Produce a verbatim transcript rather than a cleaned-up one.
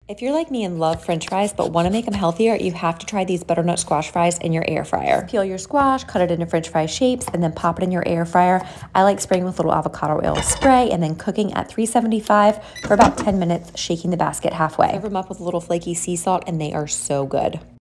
If you're like me and love french fries but want to make them healthier, you have to try these butternut squash fries in your air fryer. Peel your squash, cut it into french fry shapes, and then pop it in your air fryer. I like spraying with a little avocado oil spray and then cooking at three seventy-five for about ten minutes, shaking the basket halfway. Serve them up with a little flaky sea salt and they are so good.